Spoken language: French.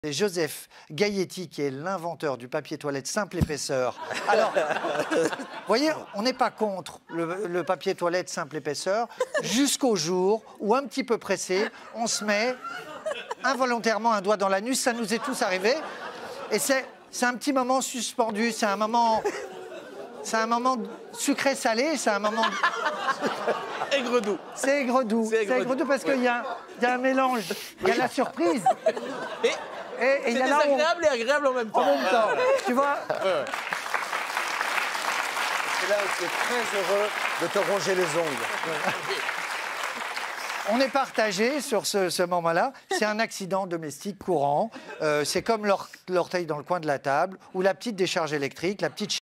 C'est Joseph Gailletti qui est l'inventeur du papier toilette simple épaisseur. Alors, vous voyez, on n'est pas contre le papier toilette simple épaisseur jusqu'au jour où, un petit peu pressé, on se met involontairement un doigt dans l'anus. Ça nous est tous arrivé. Et c'est un petit moment suspendu, c'est un moment sucré-salé, c'est un moment... Aigre-doux. C'est aigre-doux. C'est aigre-doux parce qu'il y a un mélange. Il y a la surprise. Et il y C'est a la honte. désagréable et agréable en même temps. En même temps, tu vois. Et là, tu es très heureux de te ronger les ongles. On est partagé sur ce moment-là. C'est un accident domestique courant. C'est comme l'orteil dans le coin de la table ou la petite décharge électrique, la petite